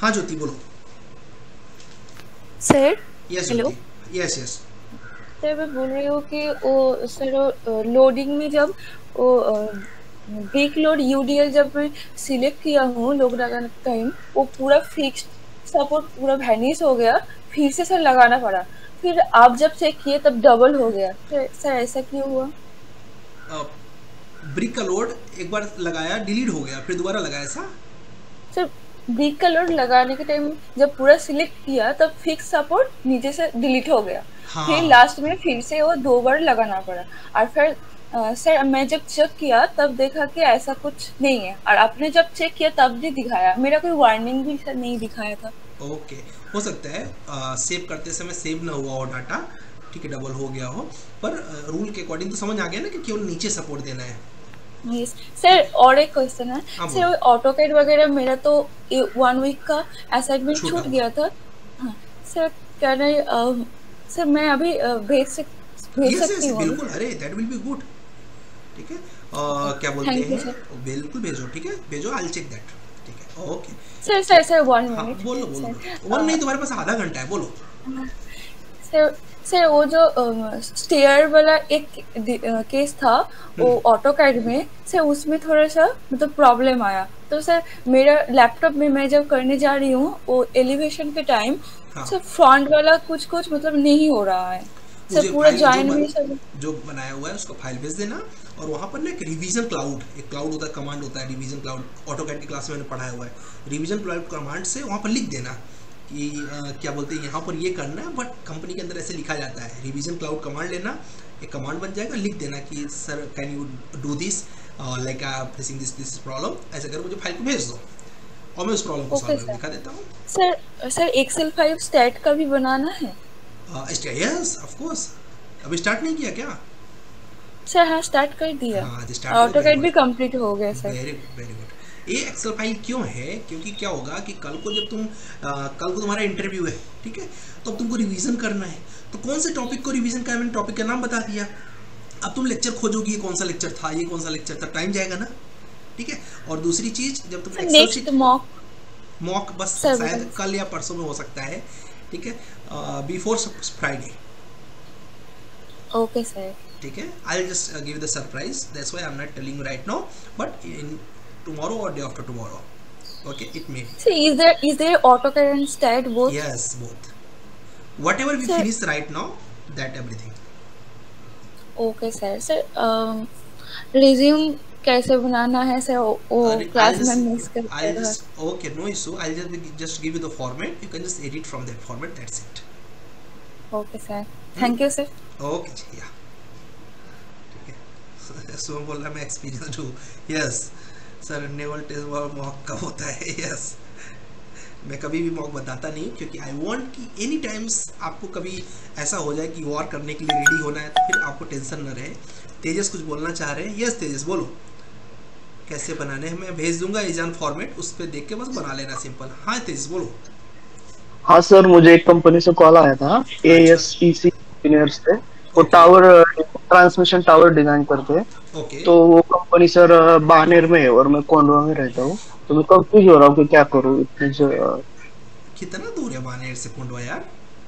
हाँ ज्योति बोलो। Sir yes hello. Jyoti. Yes yes. Sir मैं बोल रही हूँ कि वो सर लोडिंग में जब वो ब्रेक लोड यूडीएल जब मैं सिलेक्ट किया हूँ लोग लगाने टाइम वो पूरा फिक्स्ड सपोर्ट पूरा वैनिश हो गया। फिर से सर लगाना पड़ा। फिर आप जब चेक किए तब डबल हो गया। सर ऐसा क्यों हुआ? ब्रिक का लोड एक बार लगाया डिलीट हो गया, फिर दोबारा लगाया ऐसा? सर ब्रेक का लोड लगाने के टाइम जब पूरा सिलेक्ट किया तब फिक्स सपोर्ट नीचे से डिलीट हो गया। फिर हाँ। लास्ट में फिर से वो 2 बार लगाना पड़ा। और फिर सर मैं जब चेक किया तब देखा कि ऐसा कुछ नहीं है और आपने जब चेक किया तब भी दिखाया, मेरा कोई वार्निंग भी सर नहीं दिखाया था। ओके। हो सकता है सेव करते समय सेव ना हुआ हो डाटा, ठीक है, डबल हो गया हो। पर रूल के अकॉर्डिंग तो समझ आ गया ना कि केवल नीचे सपोर्ट देना है। यस ठीक सर। है। और एक क्वेश्चन है हाँ सर, बोलो। ऑटोकैड वगैरह मेरा तो 1 वीक का असाइनमेंट छूटा छूट हुआ। गया था। हाँ सर। क्या नहीं सर मैं अभी भेज यस सकती यस हूँ अभी? बिल्कुल, अरे दैट विल बी गुड। ठीक है। ओके। क्या बोलते थैंक यू हैं, सर। बिल्कुल भेजो, ठीक है भेजो, आई चेक दैट। ठीक है ओके। सर ठीक। सर सर वन हाँ मिनट बोलो बोलो सर। बोलो, वन नहीं तुम्हारे पास आधा घंटा है, बोलो। सर सर वो जो स्टेयर वाला एक केस था वो ऑटो कैड में सर, उसमें थोड़ा सा मतलब प्रॉब्लम आया। तो सर मेरा लैपटॉप में मैं जब करने जा रही हूँ वो एलिवेशन के टाइम हाँ सर फ्रंट वाला कुछ कुछ मतलब नहीं हो रहा है। सर मुझे पूरा फाइल जॉइन भी सब। जो बनाया हुआ है उसको फाइल भेज देना। और वहाँ पर ना एक रिवीजन क्लाउड, एक क्लाउड होता है, कमांड होता है रिवीजन क्लाउड, ऑटोकैड की क्लास में मैंने पढ़ाया हुआ है। रिवीजन क्लाउड कमांड से वहाँ पर लिख देना कि क्या बोलते हैं यहाँ पर ये करना है, बट कंपनी के अंदर ऐसे लिखा जाता है। रिवीजन क्लाउड कमांड लेना, एक कमांड बन जाएगा, लिख देना कि sir can you do this, like I am facing this problem, ऐसे कर मुझे फाइल को भेज दो और मैं उस प्रॉब्लम को ओके सॉल्व सर। दिखा देता हूँ। सर सर एक्सेल 5 स्टैट का भी बनाना है? Yes of course. अभी स्टार्ट नहीं किया क्या? सर हाँ स्टार्ट कर दिया। हाँ स्टार्ट करो, ऑटो वेरी कैड गुड। भी कंप्लीट हो गया sir. Very good very good. ये एक्सेल फाइल क्यों है, क्योंकि क्या होगा कि कल को जब तुम कल को तुम्हारा इंटरव्यू है, ठीक है, तो अब तुमको रिवीजन करना है। तो कौन से टॉपिक को रिवीजन करना है, मैंने टॉपिक का नाम बता दिया। अब तुम लेक्चर खोजोगी, ये कौन सा लेक्चर था, ये कौन सा लेक्चर था, टाइम जाएगा ना। ठीक है। और दूसरी चीज, जब तुम sir excel next sheet, mock. Mock बस सर शायद बताइए। कल या परसों में हो सकता है। ठीक है। Before Friday. Okay sir. ठीक है। I just give the surprise, that's why I am not telling right now, but in tomorrow और day after tomorrow, okay, it may be. So is there AutoCAD and STAT both? Yes, both. Whatever we Sir, finish right now, that everything. okay sir. Sir, resume कैसे बनाना है sir? वो I'll class में just miss करते रहा। okay, no issue. I'll just give you the format. You can just edit from that format. That's it. Okay sir. Hmm? Thank you sir. Okay, जी, yeah. ठीक है। सुबह बोल रहा मैं एक्सपीरियंस्ड हूँ। Yes sir, naval test mock कब होता है? यस मैं कभी भी मॉक बताता नहीं, क्योंकि आई वांट कि एनी टाइम्स आपको कभी ऐसा हो जाए कि वॉर करने के लिए रेडी होना है, तो फिर आपको टेंशन न रहे। तेजस कुछ बोलना चाह रहे हैं? यस तेजस बोलो। कैसे बनाने हैं, मैं भेज दूंगा एजान फॉर्मेट, उस पर देख के बस बना लेना सिंपल। हाँ तेजस बोलो। हाँ सर, मुझे एक कंपनी से कॉल आया था, अच्छा। ASPC इंजीनियर से। वो okay tower, transmission tower design करते हैं। ओके। तो वो कंपनी सर बानेर में है और मैं कोंडवा में रहता हूँ। तो मैं कंफ्यूज हो रहा हूँ कि क्या करूँ इतने से। कितना दूर है बानेर से कुंडवा यार?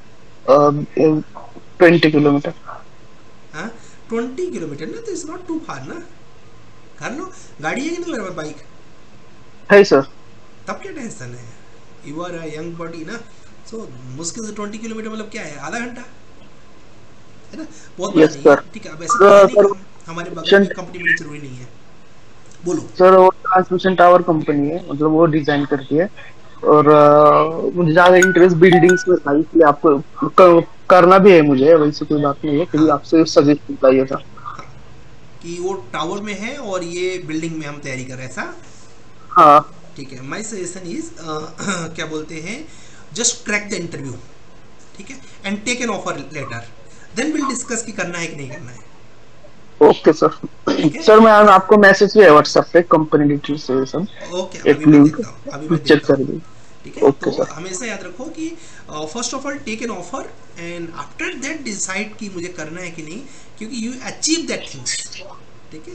20 किलोमीटर। हाँ 20 किलोमीटर ना, तो इट्स नॉट टू फार ना। कर लो। गाड़ी है कि नहीं मेरे पास, बाइक? है सर। तब क्या टेंशन है, यू आर यंग बॉडी ना। सो मुश्किल से 20 किलोमीटर मतलब क्या है, आधा घंटा है ना, बहुत बड़ा यस नहीं है। सर। ठीक है, अब ऐसा तो है नहीं सर हमारे बगल में कंपनी बड़ी जरूरी नहीं है। बोलो। सर वो ट्रांसमिशन टावर कंपनी है, मतलब वो डिजाइन करती है। और मुझे ज्यादा इंटरेस्ट बिल्डिंग्स में था, इसलिए आपको करना भी है मुझे, वैसे कोई बात नहीं है, क्योंकि हाँ आपसे सजेशन चाहिए था। हाँ, कि वो टावर में है और ये बिल्डिंग में हम तैयारी कर रहे हैं ऐसा। हाँ। ठीक है, माई सजेशन इज क्या बोलते हैं, जस्ट क्रैक द इंटरव्यू, ठीक है, and take an offer letter, then will discuss कि करना है कि नहीं करना है। Okay sir. ठीक है। सर मैं आपको मैसेज भी है व्हाट्सएप पे, कंपनी डिटेल्स ये सब, ओके एक अभी मैं लिंक, देता हूँ, अभी मैं चेक देता कर हूँ। लीजिए। ठीक है, ओके तो सर। हमेशा याद रखो कि first of all take an offer and after that decide कि मुझे करना है कि नहीं, क्योंकि यू अचीव दैट थिंग्स। ठीक है।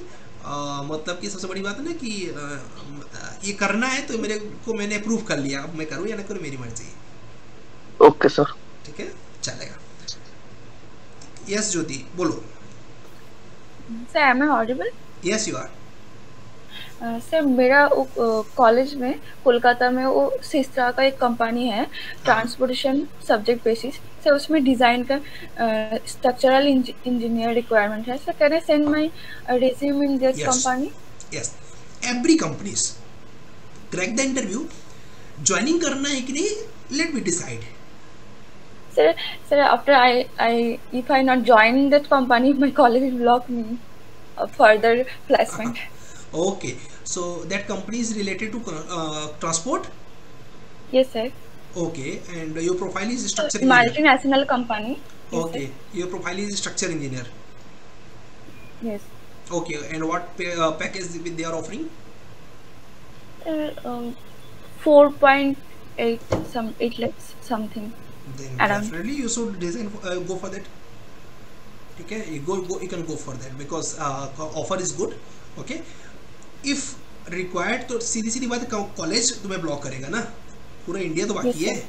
मतलब कि सबसे बड़ी बात है ना कि ये करना है तो मैंने अप्रूव कर लिया, अब मैं करूँ या ना करूँ मेरी मर्जी। Okay sir. ठीक है, चलेगा। यस ज्योति बोलो। Sir am I audible? Yes you are. Sir मेरा कॉलेज में कोलकाता में वो सिस्ट्रा का एक कंपनी है, ट्रांसपोर्टेशन सब्जेक्ट बेसिस। सर उसमें डिज़ाइन का स्ट्रक्चरल इंजीनियर रिक्वायरमेंट है। Sir can I send my resume in this company? Yes, every companies crack the interview. Joining करना है कि नहीं, let me decide. Sir, after if I not join that company, my college will block me further placement. Okay, so that company is related to transport? Yes, sir. Okay, and your profile is structure engineer. Multinational company. Yes, okay, sir. Your profile is structure engineer. Yes. Okay, and what package they are offering? 4.8 8 lakhs something. Then definitely you should design go for that. Okay, you can go for that because offer is good. Okay, if required तो सीधी बात है, college तुम्हें block करेगा ना, पूरा India तो बाकी है।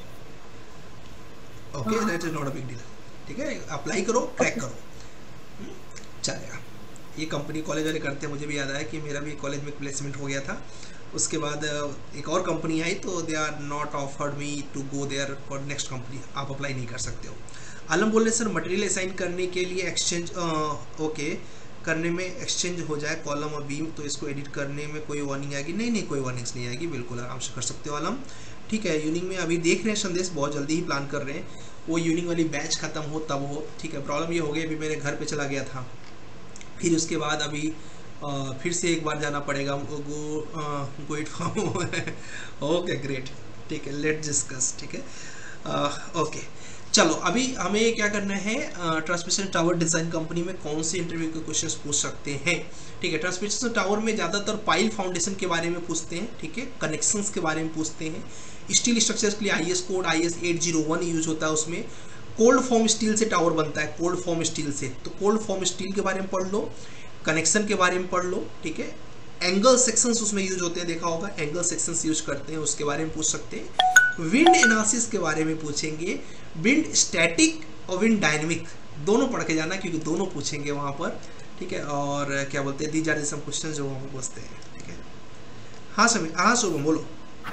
Okay, that is not a big deal. ठीक है, अप्लाई करो, क्रैक करो, चलेगा। ये कंपनी कॉलेज वाले करते हैं, मुझे भी याद आया कि मेरा भी कॉलेज में प्लेसमेंट हो गया था। उसके बाद एक और कंपनी आई तो they are not offered me to go there for next company, आप अप्लाई नहीं कर सकते हो। आलम बोल रहे सर मटेरियल असाइन करने के लिए एक्सचेंज ओके करने में एक्सचेंज हो जाए कॉलम और बीम, तो इसको एडिट करने में कोई वार्निंग आएगी? नहीं, कोई वार्निंग्स नहीं आएगी, बिल्कुल आराम से कर सकते हो आलम। ठीक है, यूनिंग में अभी देख रहे हैं संदेश, बहुत जल्दी ही प्लान कर रहे हैं, वो यूनिंग वाली बैच खत्म हो तब हो। ठीक है, प्रॉब्लम ये हो गई अभी मेरे घर पे चला गया था, फिर उसके बाद अभी फिर से एक बार जाना पड़ेगा, go it form. Okay great, ठीक है, लेट डिस्कस। ठीक है, ओके चलो अभी हमें क्या करना है, ट्रांसमिशन टावर डिज़ाइन कंपनी में कौन से इंटरव्यू के क्वेश्चंस पूछ सकते हैं। ठीक है, ट्रांसमिशन टावर में ज़्यादातर पाइल फाउंडेशन के बारे में पूछते हैं। ठीक है, कनेक्शंस के बारे में पूछते हैं। स्टील स्ट्रक्चर्स के लिए IS कोड IS 801 यूज होता है, उसमें कोल्ड फॉर्म स्टील से टावर बनता है, कोल्ड फॉर्म स्टील से, तो कोल्ड फॉर्म स्टील के बारे में पढ़ लो, कनेक्शन के बारे में पढ़ लो। ठीक है, एंगल सेक्शंस उसमें यूज होते हैं, देखा होगा एंगल सेक्शंस यूज करते हैं, उसके बारे में पूछ सकते हैं। विंड एनालिसिस के बारे में पूछेंगे, विंड स्टैटिक और विंड डायनेमिक दोनों पढ़ के जाना क्योंकि दोनों पूछेंगे वहाँ पर। ठीक है, और क्या बोलते हैं, दीज आर सम क्वेश्चन जो वहाँ पर पूछते हैं। ठीक है, हाँ समीर, हाँ शुभम बोलो।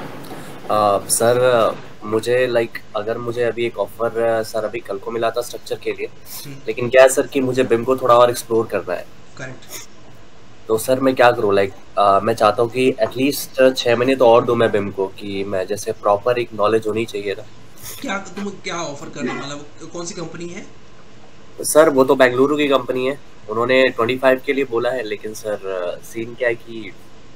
सर मुझे अगर मुझे अभी एक ऑफर सर अभी कल को मिला था स्ट्रक्चर के लिए, लेकिन क्या है सर कि मुझे बिम को थोड़ा और एक्सप्लोर करना है। करेक्ट, तो सर मैं क्या करूँ, मैं चाहता हूँ कि एटलीस्ट 6 महीने तो और दूं मैं बिम को, कि मैं जैसे प्रॉपर एक नॉलेज होनी चाहिए ना। तुम क्या ऑफर कर रहे हो, मतलब कौन सी कंपनी है? सर वो तो बेंगलुरु की कंपनी है, उन्होंने 25 के लिए बोला है, लेकिन सर सीन क्या है कि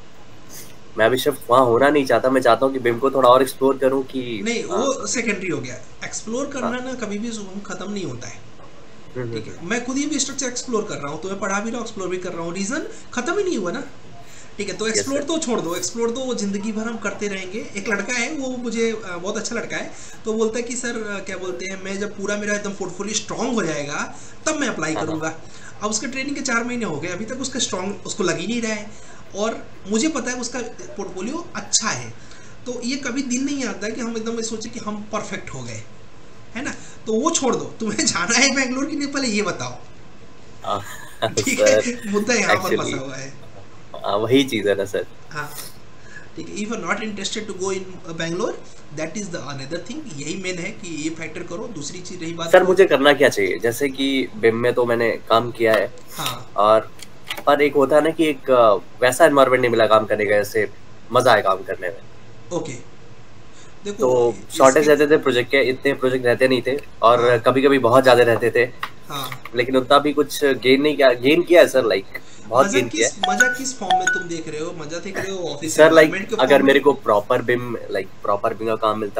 मैं अभी शिफ्ट वहाँ होना नहीं चाहता, मैं चाहता हूँ कि बिम को थोड़ा और एक्सप्लोर करूँ। कि नहीं वो सेकेंडरी हो गया, एक्सप्लोर करना ना कभी भी खत्म नहीं होता है। ठीक है, मैं खुद ही भी स्ट्रक्चर एक्सप्लोर कर रहा हूँ, तो मैं पढ़ा भी रहा हूँ, एक्सप्लोर भी कर रहा हूँ, रीजन खत्म ही नहीं हुआ ना। ठीक है, तो एक्सप्लोर तो छोड़ दो, एक्सप्लोर तो वो जिंदगी भर हम करते रहेंगे। एक लड़का है, वो मुझे बहुत अच्छा लड़का है, तो बोलता है कि सर क्या बोलते हैं, मैं जब पूरा मेरा एकदम पोर्टफोलियो स्ट्रांग हो जाएगा तब मैं अप्लाई करूँगा। अब उसके ट्रेनिंग के 4 महीने हो गए, अभी तक उसका स्ट्रांग उसको लग ही नहीं रहा है, और मुझे पता है उसका पोर्टफोलियो अच्छा है, तो ये कभी दिन नहीं आता कि हम एकदम सोचे कि हम परफेक्ट हो गए, है ना। तो वो छोड़ दो, तुम्हें जाना है बेंगलोर की नहीं, पहले ये बताओ। ठीक है, मुद्दा यहाँ पर फंसा हुआ है। वही चीज है ना सर। हाँ ठीक है, if you are not interested to go in Bangalore, that is the another thing, यही मेन है कि ये फैक्टर करो। दूसरी चीज रही बात सर मुझे करना क्या चाहिए, जैसे कि बिम में तो मैंने काम किया है, हाँ, और पर एक होता है ना कि एक वैसा एनवायरनमेंट नहीं मिला काम करने का जैसे मजा आए काम करने में। ओके देखो, तो शॉर्टेज रहते थे प्रोजेक्ट के, इतने प्रोजेक्ट रहते नहीं थे, और कभी कभी बहुत ज्यादा रहते थे, लेकिन उतना भी कुछ गेन किया है सर, बहुत गेन किया है। मजा किस फॉर्म में तुम देख रहे हो, मजा देख रहे हो ऑफिस सर अगर मेरे को प्रॉपर बिम का काम मिलता,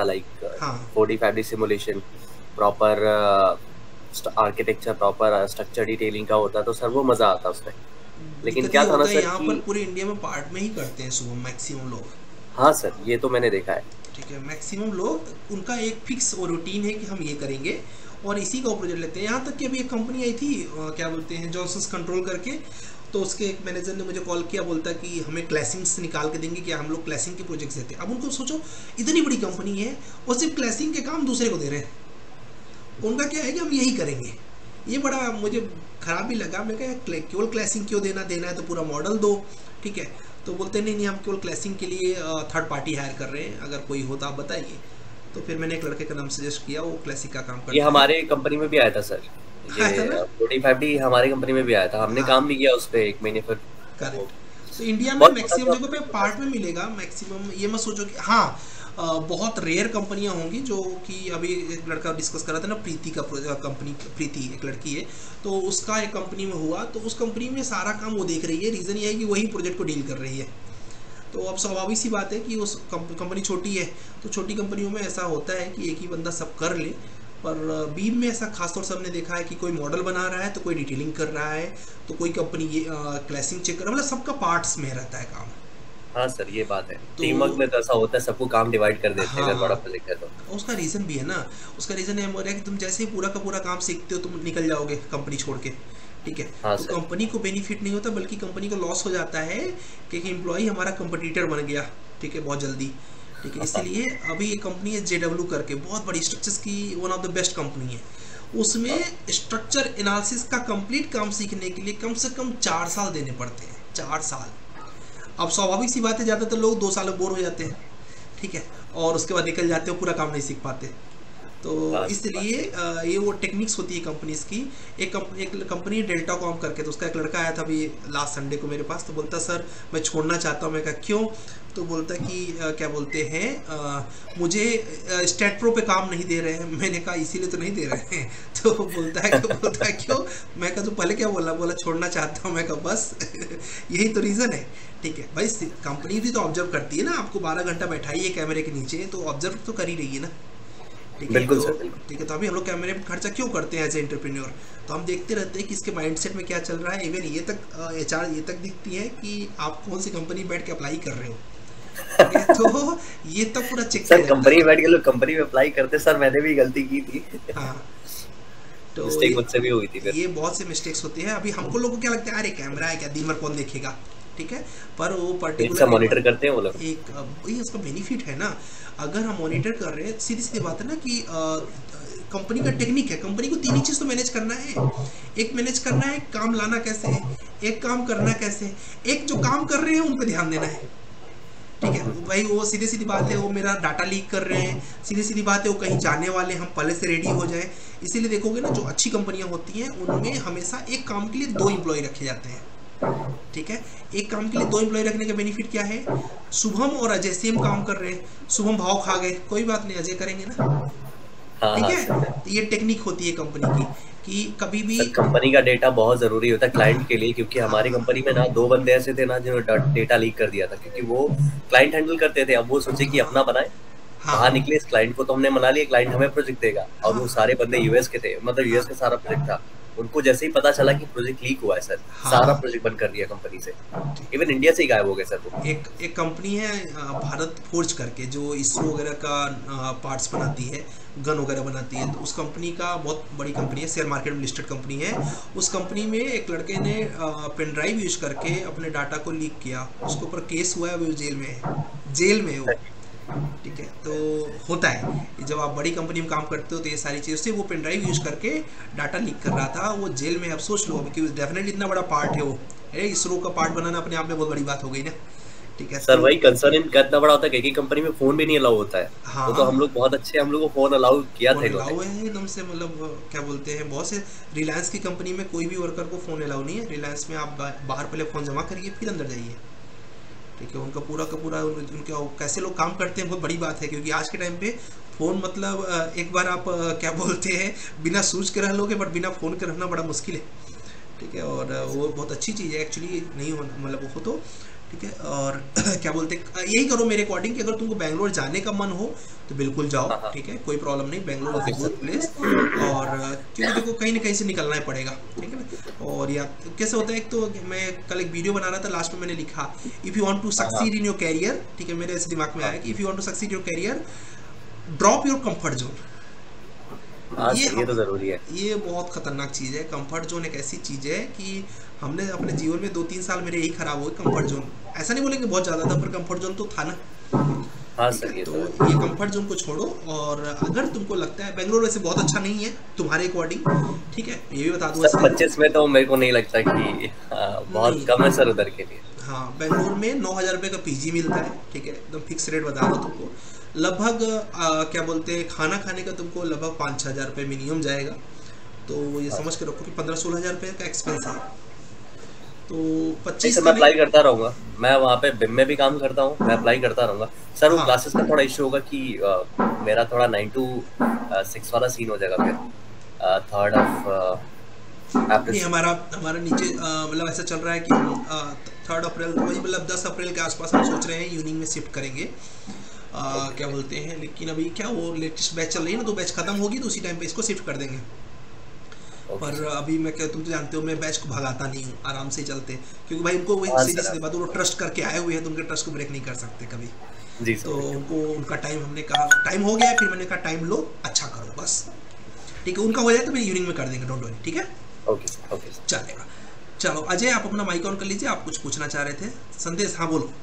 45D simulation, proper architecture, proper structure detailing का होता, तो सर वो मजा आता उसमें। लेकिन क्या था ना सर, यहाँ पर पूरे इंडिया में पार्ट में ही करते हैं सुबह मैक्सिमम लोग। हाँ सर, ये तो मैंने देखा है। ठीक है, मैक्सिमम लोग उनका एक फिक्स रूटीन है कि हम ये करेंगे और इसी का प्रोजेक्ट लेते हैं। यहाँ तक कि अभी एक कंपनी आई थी, क्या बोलते हैं, जॉनसन्स कंट्रोल करके, तो उसके एक मैनेजर ने मुझे कॉल किया, बोलता कि हमें क्लैसिंग्स निकाल के देंगे, क्या हम लोग क्लैसिंग के प्रोजेक्ट्स देते हैं। अब उनको सोचो इतनी बड़ी कंपनी है और सिर्फ क्लैसिंग के काम दूसरे को दे रहे हैं। उनका क्या है कि हम यही करेंगे। ये बड़ा मुझे ख़राब भी लगा। मैं कहा केवल क्लैसिंग क्यों देना है तो पूरा मॉडल दो, ठीक है। तो बोलते नहीं हम केवल क्लैसिंग के लिए थर्ड पार्टी हायर कर रहे हैं, अगर कोई हो तो आप बताइए। तो फिर मैंने एक लड़के का नाम सजेस्ट किया, वो क्लैसिक का काम करता है। ये हमारे कंपनी में भी आया था सर, ये 45D हमारे कंपनी में भी आया था, हमने काम भी किया उस पे 1 महीने पर। करेक्ट। तो इंडिया में मैक्सिमम जगह पे पार्ट में मिलेगा, मैक्सिमम ये मत सोचो कि हाँ बहुत रेयर कंपनियां होंगी जो कि अभी एक लड़का डिस्कस कर रहा था ना, प्रीति का कंपनी, प्रीति एक लड़की है, तो उसका एक कंपनी में हुआ, तो उस कंपनी में सारा काम वो देख रही है। रीज़न ये है कि वही प्रोजेक्ट को डील कर रही है। तो अब स्वाभाविक सी बात है कि उस कंपनी छोटी है, तो छोटी कंपनियों में ऐसा होता है कि एक ही बंदा सब कर ले। पर बीम में ऐसा खासतौर से हमने देखा है कि कोई मॉडल बना रहा है तो कोई डिटेलिंग कर रहा है, तो कोई कंपनी ये क्लैसिंग चेक कर रहा है, मतलब सबका पार्ट्स में रहता है काम। हाँ सर ये बात है, टीम वर्क में तो ऐसा होता है, सबको काम डिवाइड कर देते हैं अगर बड़ा प्रोजेक्ट है तो। उसका रीज़न भी है ना, उसका रीज़न ये है कि तुम जैसे ही पूरा का पूरा काम सीखते हो तुम निकल जाओगे कंपनी छोड़ के, ठीक है। हाँ, तो कंपनी को बेनिफिट नहीं होता बल्कि कंपनी को लॉस हो जाता है कि एम्प्लॉय हमारा कंपटीटर बन गया, ठीक है, बहुत जल्दी, ठीक है। इसलिए अभी एक कंपनी है JW करके, बहुत बड़ी स्ट्रक्चर्स की one of the best company है। उसमें स्ट्रक्चर एनालिसिस का कंप्लीट काम सीखने के लिए कम से कम 4 साल देने पड़ते हैं, 4 साल। अब स्वाभाविक सी बात है, ज़्यादातर लोग 2 साल में बोर हो जाते हैं, ठीक है, और उसके बाद निकल जाते हो, पूरा काम नहीं सीख पाते। तो इसलिए ये वो टेक्निक्स होती है कंपनीज की। एक कंपनी डेल्टाकॉम करके, तो उसका एक लड़का आया था अभी लास्ट संडे को मेरे पास, तो बोलता सर मैं छोड़ना चाहता हूँ। मैं कहा क्यों? तो बोलता कि क्या बोलते हैं मुझे स्टेट प्रो पे काम नहीं दे रहे हैं। मैंने कहा इसीलिए तो नहीं दे रहे हैं। तो बोलता है क्यों? मैं कहा तो पहले क्या बोला छोड़ना चाहता हूँ। मैं कहा बस यही तो रीज़न है, ठीक है भाई। कंपनी भी तो ऑब्जर्व करती है ना, आपको 12 घंटा बैठाइए कैमरे के नीचे, तो ऑब्जर्व तो कर ही रही है ना, ठीक है। ठीक है, तो अभी हम लोग कैमरे में खर्चा क्यों करते हैं एज ए एंटरप्रेन्योर? तो हम देखते रहते हैं कि इसके माइंडसेट में क्या चल रहा है। इवन ये तक HR ये तक दिखती है कि आप कौन सी कंपनी बैठ के अप्लाई कर रहे हो, ठीक है। तो ये तक पूरा चेक सर कंपनी बैठ के लोग कंपनी में अप्लाई करते, सर मैंने भी गलती की थी। हाँ, तो मिस्टेक मुझसे भी हुई थी फिर। ये बहुत से मिस्टेक्स होती है। अभी हमको लोगों को क्या लगता है, अरे कैमरा है क्या, दिन भर कौन देखेगा, ठीक है। पर वो पर्टिकुलर मॉनिटर करते हैं वो लोग, एक वही उसका बेनिफिट है ना। अगर हम मॉनिटर कर रहे हैं, सीधी सीधी बात है ना कि कंपनी का टेक्निक है, कंपनी को 3 ही चीज़ तो मैनेज करना है। एक मैनेज करना है काम लाना कैसे है, एक काम करना कैसे, एक जो काम कर रहे हैं उन पर ध्यान देना है, ठीक है भाई। वो सीधी सीधी बात है, वो मेरा डाटा लीक कर रहे हैं, सीधी सीधी बात है वो कहीं जाने वाले, हम पहले से रेडी हो जाए। इसीलिए देखोगे ना, जो अच्छी कंपनियां होती हैं उनमें हमेशा एक काम के लिए 2 एम्प्लॉय रखे जाते हैं, ठीक है। एक काम के लिए 2 एम्प्लॉय रखने का बेनिफिट क्या है? शुभम और अजय सेम काम कर रहे हैं, शुभम भाव खा गए, कोई बात नहीं, अजय करेंगे ना, ठीक है। ये टेक्निक होती है कंपनी की कि कभी भी कंपनी का डेटा बहुत जरूरी होता है क्लाइंट के लिए, क्योंकि हमारी कंपनी में ना 2 बंदे ऐसे थे ना जिन्होंने डेटा लीक कर दिया था, क्योंकि वो क्लाइंट हैंडल करते थे। अब वो सोचे कि अपना बनाए, बाहर निकले, इस क्लाइंट को तो हमने मना लिया, क्लाइंट हमें प्रोजेक्ट देगा। और वो सारे बंदे यूएस के थे, मतलब यूएस का सारा प्रोजेक्ट था। उनको जैसे ही पता चला कि प्रोजेक्ट लीक हुआ है सर, सारा प्रोजेक्ट बंद कर दिया कंपनी से, इवन इंडिया से ही गायब हो गए सर वो। एक कंपनी है भारत फोर्ज करके, जो इसरो वगैरह का पार्ट्स बनाती है, गन वगैरह बनाती है। तो उस कंपनी का बहुत बड़ी कंपनी है, शेयर मार्केट में लिस्टेड कंपनी है। उस कंपनी में एक लड़के ने पेन ड्राइव यूज करके अपने डाटा को लीक किया, उसके ऊपर केस हुआ है, वो जेल में है वो, ठीक है। तो होता है जब आप बड़ी कंपनी में काम करते हो तो ये सारी चीज़ से, वो पेन ड्राइव यूज करके डाटा लीक कर रहा था, वो जेल में। अब सोच लो, क्योंकि डेफिनेटली इतना बड़ा पार्ट है वो, इसरो का पार्ट बनाना अपने आप में बहुत बड़ी बात हो गई ना, ठीक है। सर वही कंसर्न इनका इतना बड़ा होता है कि कंपनी में फोन भी नहीं अलाउ होता है। हाँ, तो हम लोग बहुत अच्छे, हम लोग को फोन अलाउ किया था एकदम से, मतलब क्या बोलते हैं, बहुत से रिलायंस की कंपनी में कोई भी वर्कर को फोन अलाउ नहीं है। रिलायंस में आप बाहर पहले फोन जमा करिए फिर अंदर जाइए, ठीक है। उनका पूरा का पूरा उनका कैसे लोग काम करते हैं बहुत बड़ी बात है, क्योंकि आज के टाइम पे फ़ोन मतलब एक बार आप क्या बोलते हैं बिना सूझ के रह लोगे, बट बिना फ़ोन के रहना बड़ा मुश्किल है, ठीक है। और वो बहुत अच्छी चीज़ है एक्चुअली, नहीं हो मतलब वो तो ठीक है। और क्या बोलते हैं, यही करो मेरे अकॉर्डिंग कि अगर तुमको बैंगलोर जाने का मन हो तो बिल्कुल जाओ, ठीक है, कोई प्रॉब्लम नहीं। बैंगलोर इज गुड प्लेस, और क्योंकि देखो कहीं ना कहीं से निकलना ही पड़ेगा, ठीक है ना। और या कैसे होता है, एक तो मैं कल एक वीडियो बना रहा था, लास्ट में मैंने लिखा if you want to succeed in your career, ठीक है। मेरे ऐसे दिमाग में आया कि if you want to succeed your career, drop your comfort zone, ये तो जरूरी है। ये बहुत खतरनाक चीज़ है। कंफर्ट जोन एक ऐसी चीज़ है कि हमने अपने जीवन में 2-3 साल मेरे यही खराब हुए कंफर्ट जोन। ऐसा नहीं बोलेंगे बहुत ज़्यादा था, पर कंफर्ट जोन तो था ना। हाँ सर, ये तो ये कंफर्ट जोन को छोड़ो, और अगर तुमको लगता है बेंगलोर वैसे बहुत अच्छा नहीं है तुम्हारे अकॉर्डिंग, ठीक है, ये भी बता दूँ। 25 में तो मेरे को नहीं लगता कि बहुत कम है सर उधर के लिए। हाँ, बेंगलोर में 9,000 रुपये का पीजी मिलता है, ठीक है, एकदम फिक्स रेट बता दो तुमको। लगभग क्या बोलते हैं, खाना खाने का तुमको लगभग 5-6 हज़ार रुपये मिनिमम जाएगा। तो ये समझ के रखो कि 15-16 हज़ार रुपये का एक्सपेंस है। तो 25 मैं अप्लाई करता रहूँगा। मैं वहाँ पे बिम में भी काम करता हूँ, मैं अप्लाई करता रहूँगा सर। वो क्लासेस का थोड़ा इशू होगा कि मेरा थोड़ा 9 to 6 वाला सीन हो जाएगा फिर 3rd of नहीं, हमारा नीचे मतलब ऐसा चल रहा है कि 3 अप्रैल, वही मतलब 10 अप्रैल के आसपास हम सोच रहे हैं यूनिंग में शिफ्ट करेंगे। क्या बोलते हैं, लेकिन अभी क्या वो लेटेस्ट बैच चल रही है ना, तो बैच खत्म होगी तो उसी टाइम पे इसको शिफ्ट कर देंगे। पर अभी मैं क्या, तुम तो जानते हो मैं बैच को भगाता नहीं हूँ, आराम से चलते, क्योंकि भाई उनको वही सीधी बात, वो ट्रस्ट करके आए हुए हैं तो उनके ट्रस्ट को ब्रेक नहीं कर सकते कभी जी। तो उनको उनका टाइम, हमने कहा टाइम हो गया है, फिर मैंने कहा टाइम लो, अच्छा करो बस, ठीक है। उनका हो जाए तो फिर यूनिंग में कर देंगे, डोंट वरी, ठीक है, ओके चलेगा। चलो अजय, आप अपना माइक ऑन कर लीजिए, आप कुछ पूछना चाह रहे थे। संदेश, हाँ बोलो।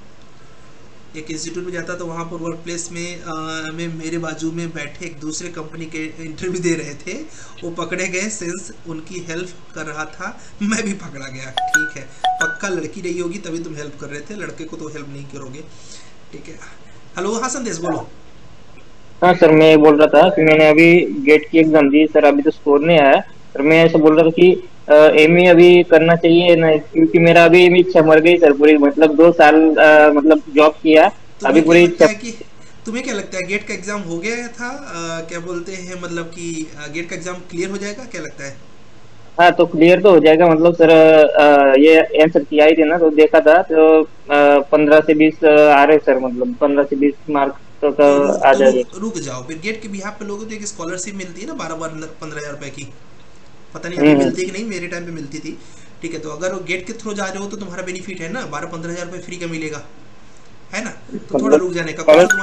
एक इंस्टीट्यूट में जाता तो वहाँ पर वर्क प्लेस में मेरे बाजू में बैठे एक दूसरे कंपनी के इंटरव्यू दे रहे थे, वो पकड़े गए सिंस उनकी हेल्प कर रहा था, मैं भी पकड़ा गया। ठीक है, पक्का लड़की रही होगी तभी तुम हेल्प कर रहे थे, लड़के को तो हेल्प नहीं करोगे, ठीक है। हेलो, हाँ संदेश बोलो। हाँ सर, मैं बोल रहा था कि मैंने अभी गेट की एग्जाम दी सर, अभी तो स्कोर नहीं आया सर। मैं ऐसा बोल रहा था कि एमई अभी करना चाहिए ना, क्योंकि मेरा अभी इच्छा मर गई सर पूरी, मतलब 2 साल मतलब जॉब किया, अभी पूरी इच्छा। तुम्हें क्या लगता है, गेट का एग्जाम हो गया था, क्या बोलते हैं, मतलब कि गेट का एग्जाम क्लियर हो जाएगा, क्या लगता है? हाँ तो क्लियर तो हो जाएगा, मतलब सर ये आंसर की आई थी ना, तो देखा था तो 15 से 20 आ रहे सर, मतलब 15 से 20 मार्क तो आ जाएगा। रुक जाओ, फिर गेट के बिहाफ पे लोगों को एक स्कॉलरशिप मिलती है ना 12-15 हज़ार रुपए की, पता नहीं अभी मिलती है कि नहीं, मेरे टाइम पे मिलती थी, ठीक है। तो अगर वो गेट के थ्रू जा रहे हो तो तुम्हारा बेनिफिट है ना, 12-15 हज़ार रुपए फ्री का मिलेगा, है ना। तो थोड़ा रुक जाने का,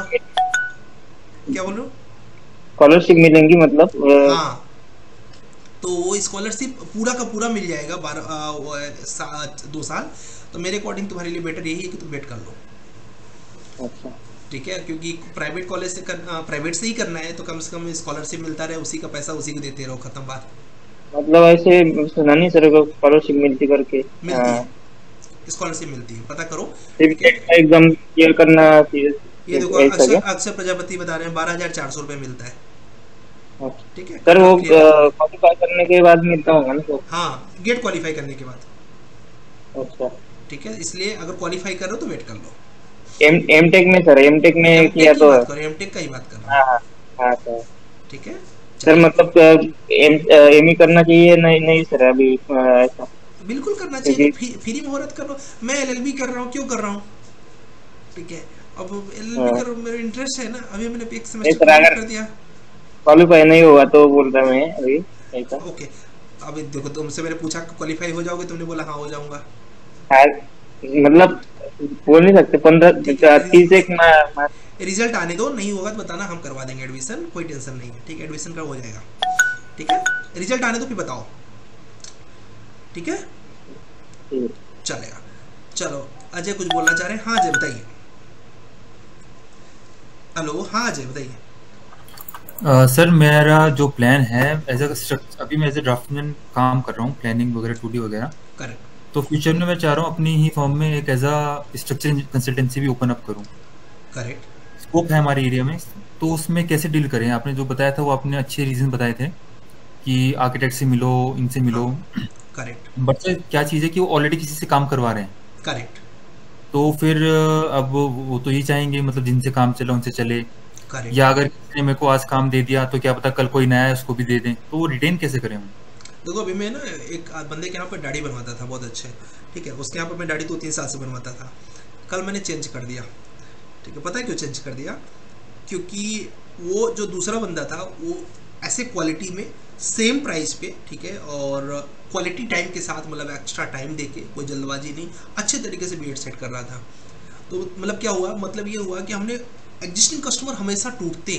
क्या बोल रहे हो, स्कॉलरशिप मिलेंगी मतलब? हाँ, तो वो स्कॉलरशिप पूरा का पूरा मिल जाएगा 2 साल। तो मेरे अकॉर्डिंग तुम्हारे लिए बेटर यही है कि तुम वेट कर लो, अच्छा ठीक है, क्योंकि प्राइवेट कॉलेज से प्राइवेट से ही करना है तो कम से कम स्कॉलरशिप मिलता रहे, उसी का पैसा उसी को देते रहो, खत्म बात। मतलब ऐसे सुना नहीं सर को स्कॉलरशिप मिलती करके? मिलती है, स्कॉलरशिप मिलती है, पता करो। एग्जाम क्लियर करना चाहिए। ये देखो, अक्षर प्रजापति बता रहे हैं 12,400 रुपए मिलता है, ठीक है सर। वो क्वालिफाई करने के बाद मिलता होगा ना? हाँ, गेट क्वालिफाई करने के बाद, अच्छा ठीक है। इसलिए अगर क्वालिफाई कर रहे हो तो वेट कर लो। एमटेक में सर, एमटेक में किया तो एमटेक का ही बात कर रहा हूं। हाँ सर, ठीक है सर। मतलब एमई करना चाहिए? नहीं सर, अभी ऐसा बिल्कुल करना चाहिए, फ्री में मुहूर्त कर लो। मैं एलएलबी कर रहा हूँ, क्यों कर रहा हूँ, ठीक है। अब एलएलबी कर मेरा इंटरेस्ट है ना, अभी मैंने एक सेमेस्टर कर दिया, क्वालिफाई नहीं होगा तो बोल रहा मैं अभी ऐसा। ओके, अभी देखो, तुमसे मैंने पूछा क्वालिफाई हो जाओगे, तुमने बोला हाँ हो जाऊंगा। मतलब बोल नहीं सकते, 15-30 रिजल्ट आने दो, नहीं होगा तो बताना, हम करवा देंगे एडमिशन, कोई टेंशन नहीं है, ठीक है। एडमिशन का हो जाएगा, ठीक है, रिजल्ट आने दो फिर बताओ, ठीक है, चलेगा। चलो अजय कुछ बोलना चाह रहे हैं? हाँ अजय बताइए। हेलो, हाँ अजय बताइए। सर मेरा जो प्लान है अभी मैं एज ए ड्राफ्टमैन काम कर रहा हूँ, प्लानिंग वगैरह 2D वगैरह, करेक्ट। तो फ्यूचर में मैं चाह रहा हूँ अपनी ही फर्म में एक एज अ स्ट्रक्चर कंसल्टेंसी भी ओपन अप करूँ, करेक्ट। स्कोप है हमारे एरिया में, तो उसमें कैसे डील करें? आपने जो बताया था वो आपने अच्छे रीजन बताए थे कि आर्किटेक्ट से मिलो, इनसे मिलो, करेक्ट। बट सर क्या चीज़ है कि वो ऑलरेडी किसी से काम करवा रहे हैं, करेक्ट। तो फिर अब वो तो ये चाहेंगे मतलब जिनसे काम चले उनसे चले, या अगर किसी ने मेरे को आज काम दे दिया तो क्या पता कल कोई नया है उसको भी दे दें, तो वो रिटेन कैसे करें हम? देखो, अभी मैं ना एक बंदे के यहाँ पर दाढ़ी बनवाता था, बहुत अच्छे, ठीक है, उसके यहाँ पर मैं दाढ़ी 2-3 साल से बनवाता था, कल मैंने चेंज कर दिया, ठीक है। पता है क्यों चेंज कर दिया? क्योंकि वो जो दूसरा बंदा था वो ऐसे क्वालिटी में सेम प्राइस पे, ठीक है, और क्वालिटी टाइम के साथ, मतलब एक्स्ट्रा टाइम देके, कोई जल्दबाजी नहीं, अच्छे तरीके से बीएड सेट कर रहा था। तो मतलब क्या हुआ, मतलब ये हुआ कि हमने एग्जिस्टिंग कस्टमर हमेशा टूटते हैं,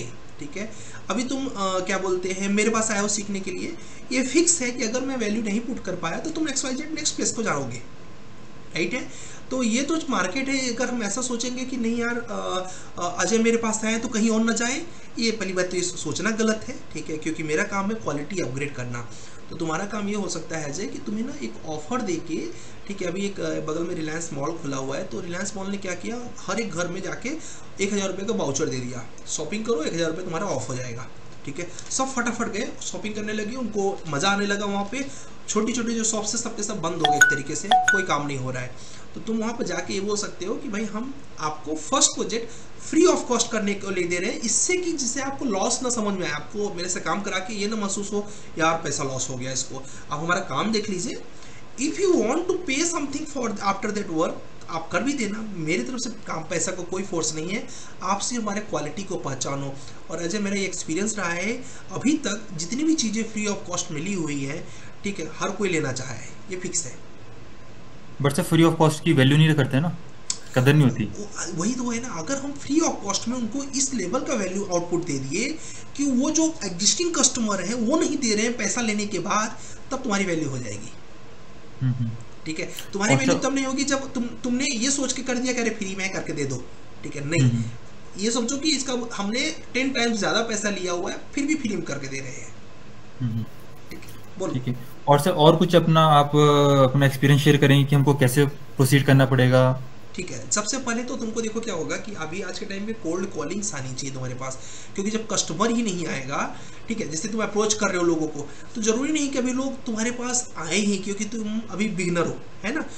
ठीक है। अभी तुम क्या बोलते हैं मेरे पास आए हो सीखने के लिए, ये फिक्स है कि अगर मैं वैल्यू नहीं पुट कर पाया तो तुम XYZ नेक्स्ट प्लेस को जाओगे, राइट है। तो ये तो मार्केट है। अगर हम ऐसा सोचेंगे कि नहीं यार अजय मेरे पास आए तो कहीं और ना जाए, ये पहली बात तो ये सोचना गलत है, ठीक है, क्योंकि मेरा काम है क्वालिटी अपग्रेड करना। तो तुम्हारा काम ये हो सकता है अजय कि तुम्हें ना एक ऑफर देके, ठीक है, अभी एक बगल में रिलायंस मॉल खुला हुआ है, तो रिलायंस मॉल ने क्या किया, हर एक घर में जाके 1000 रुपये का वाउचर दे दिया, शॉपिंग करो 1000 रुपये तुम्हारा ऑफ हो जाएगा, ठीक है। सब फटाफट गए शॉपिंग करने लगे, उनको मज़ा आने लगा। वहाँ पे छोटी छोटी जो शॉप्स है सबके सब बंद हो गए, एक तरीके से कोई काम नहीं हो रहा है। तो तुम वहाँ पर जाके ये बोल सकते हो कि भाई हम आपको first project free of cost करने को ले दे रहे हैं, इससे कि जिससे आपको लॉस ना समझ में आए, आपको मेरे से काम करा के ये ना महसूस हो यार पैसा लॉस हो गया इसको। आप हमारा काम देख लीजिए, if you want to pay something for after that work आप कर भी देना, मेरी तरफ से काम पैसा का कोई फोर्स नहीं है, आप सिर्फ हमारे क्वालिटी को पहचानो। और अजय मेरा ये एक्सपीरियंस रहा है, अभी तक जितनी भी चीज़ें फ्री ऑफ कॉस्ट मिली हुई है, ठीक है, हर कोई लेना चाहा है, ये फिक्स है। But sir free of cost की वैल्यू नहीं करते ना, कदर नहीं होती। वही तो है ना, अगर हम फ्री ऑफ कॉस्ट में उनको इस लेवल का वैल्यू आउटपुट दे दिए कि वो जो एग्जिस्टिंग कस्टमर है वो नहीं दे रहे हैं पैसा लेने के बाद, तब तुम्हारी वैल्यू हो जाएगी, ठीक है। तुम्हारी वैल्यू तब नहीं होगी जब तुमने ये सोच के कर दिया कि अरे फ्री में करके दे दो, ठीक है। नहीं, ये समझो कि इसका हमने 10 टाइम्स ज्यादा पैसा लिया हुआ है फिर भी फ्री में करके दे रहे हैं, ठीक है। बोलो। ठीक है, और सर और कुछ आप अपना एक्सपीरियंस शेयर करेंगे कि हमको कैसे प्रोसीड करना पड़ेगा। ठीक है, सबसे पहले तो तुमको देखो क्या होगा कि अभी आज के टाइम में कोल्ड कॉलिंग्स आनी चाहिए तुम्हारे पास, क्योंकि जब कस्टमर ही नहीं आएगा, ठीक है, जैसे तुम अप्रोच कर रहे हो लोगों को, तो जरूरी नहीं कि अभी लोग तुम्हारे पास आए ही, क्योंकि तुम अभी बिगनर हो, है ना।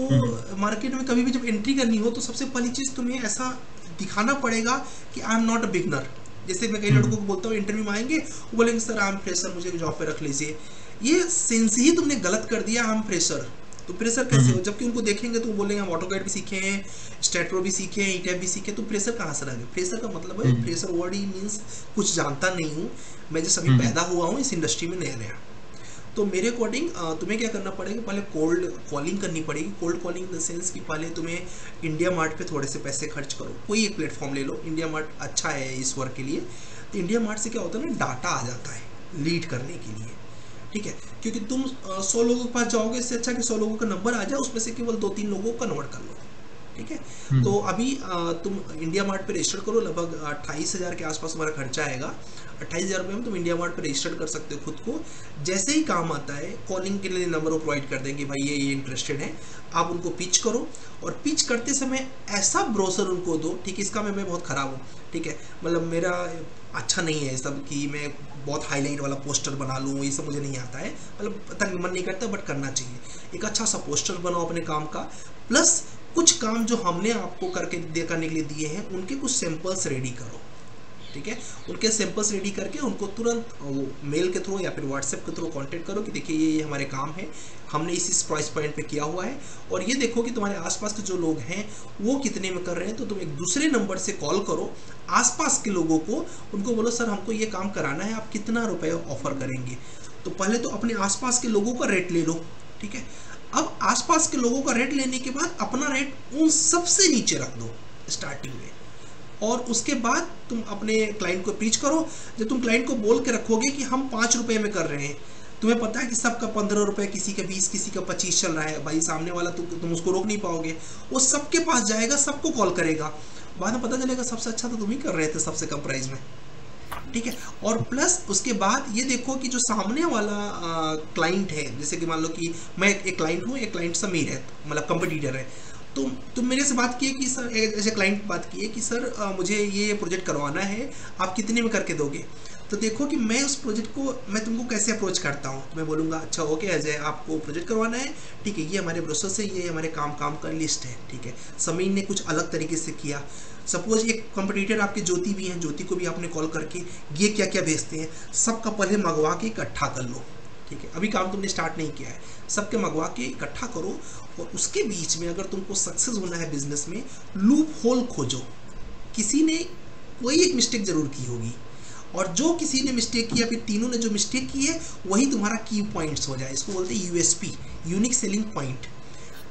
तो मार्केट में कभी भी जब एंट्री करनी हो तो सबसे पहली चीज़ तुम्हें ऐसा दिखाना पड़ेगा कि I am not a beginner. जैसे मैं कई लड़कों को बोलता हूँ इंटरव्यू में आएंगे, वो बोलेंगे सर आई एम फ्रेशर, मुझे जॉब पे रख लीजिए। ये सेंस ही तुमने गलत कर दिया, आई एम फ्रेशर। तो प्रेशर कैसे हो, जबकि उनको देखेंगे तो वो बोलेंगे हम ऑटोकैड भी सीखे हैं, स्टेट्रो भी सीखे हैं, ईटैप भी सीखे, तो प्रेशर कहाँ से लगे। प्रेशर का मतलब है, प्रेशर वर्ड ही मीन्स कुछ जानता नहीं हूँ मैं, जैसे अभी पैदा हुआ हूँ इस इंडस्ट्री में नया नया। तो मेरे अकॉर्डिंग तुम्हें क्या करना पड़ेगा, पहले कोल्ड कॉलिंग करनी पड़ेगी। Cold calling in the sense कि पहले तुम्हें इंडिया मार्ट पे थोड़े से पैसे खर्च करो, कोई एक प्लेटफॉर्म ले लो, इंडिया मार्ट अच्छा है इस वर्क के लिए। तो इंडिया मार्ट से क्या होता है ना, डाटा आ जाता है लीड करने के लिए, ठीक है, क्योंकि तुम 100 लोगों के पास जाओगे, इससे अच्छा कि 100 लोगों का नंबर आ जाए, उसमें से केवल 2-3 लोगों को कन्वर्ट कर लो, ठीक है। तो अभी तुम इंडिया मार्ट पे रजिस्टर करो, लगभग 28,000 के आसपास तुम्हारा खर्चा आएगा। 28,000 रुपये में तुम इंडिया मार्ट पे रजिस्टर कर सकते हो खुद को। जैसे ही काम आता है कॉलिंग के लिए नंबर वो प्रोवाइड कर देंगे, भाई ये इंटरेस्टेड है, आप उनको पिच करो। और पिच करते समय ऐसा ब्रोशर उनको दो, ठीक है, इसका मैं बहुत ख़राब हूँ, ठीक है, मतलब मेरा अच्छा नहीं है सब कि मैं बहुत हाईलाइट वाला पोस्टर बना लूँ, ये सब मुझे नहीं आता है, मतलब पता नहीं मन नहीं करता, बट करना चाहिए। एक अच्छा सा पोस्टर बनाओ अपने काम का, प्लस कुछ काम जो हमने आपको करने के लिए दिए हैं उनके कुछ सैंपल्स रेडी करो, ठीक है। उनके सैंपल्स रेडी करके उनको तुरंत वो मेल के थ्रू या फिर व्हाट्सएप के थ्रू कांटेक्ट करो कि देखिए ये हमारे काम है, हमने इस प्राइस पॉइंट पे किया हुआ है, और ये देखो कि तुम्हारे आसपास के जो लोग हैं वो कितने में कर रहे हैं। तो तुम एक दूसरे नंबर से कॉल करो आसपास के लोगों को, उनको बोलो सर हमको ये काम कराना है, आप कितना रुपये ऑफर करेंगे। तो पहले तो अपने आसपास के लोगों का रेट ले लो, ठीक है। अब आसपास के लोगों का रेट लेने के बाद अपना रेट उन सबसे नीचे रख दो स्टार्टिंग में, और उसके बाद तुम अपने क्लाइंट को पिच करो। जब तुम क्लाइंट को बोल के रखोगे कि हम 5 रुपये में कर रहे हैं, तुम्हें पता है कि सबका 15 रुपये, किसी का 20, किसी का 25 चल रहा है, भाई सामने वाला तुम उसको रोक नहीं पाओगे, वो सबके पास जाएगा, सबको कॉल करेगा, बाद में पता चलेगा सबसे अच्छा तो तुम ही कर रहे थे सबसे कम प्राइस में, ठीक है। और प्लस उसके बाद ये देखो कि जो सामने वाला क्लाइंट है, जैसे कि मान लो कि मैं एक क्लाइंट हूँ, एक क्लाइंट समीर है, मतलब कंपटीटर है, तो तुम मेरे से बात किए कि सर, ऐसे क्लाइंट बात किए कि सर मुझे ये प्रोजेक्ट करवाना है, आप कितने में करके दोगे। तो देखो कि मैं उस प्रोजेक्ट को मैं तुमको कैसे अप्रोच करता हूँ। मैं बोलूँगा अच्छा ओके अजय आपको प्रोजेक्ट करवाना है, ठीक है, ये हमारे प्रोसेस है, ये हमारे काम का लिस्ट है, ठीक है। समीर ने कुछ अलग तरीके से किया, सपोज एक कंपटीटर आपके ज्योति भी हैं, ज्योति को भी आपने कॉल करके ये क्या क्या भेजते हैं सबका पहले मंगवा के इकट्ठा कर लो, ठीक है। अभी काम तुमने स्टार्ट नहीं किया है, सबके मंगवा के इकट्ठा करो, और उसके बीच में अगर तुमको सक्सेस होना है बिजनेस में, लूप होल खोजो। किसी ने कोई एक मिस्टेक जरूर की होगी, और जो किसी ने मिस्टेक किया, फिर तीनों ने जो मिस्टेक की है वही तुम्हारा की पॉइंट्स हो जाए, इसको बोलते हैं यूएसपी, यूनिक सेलिंग पॉइंट।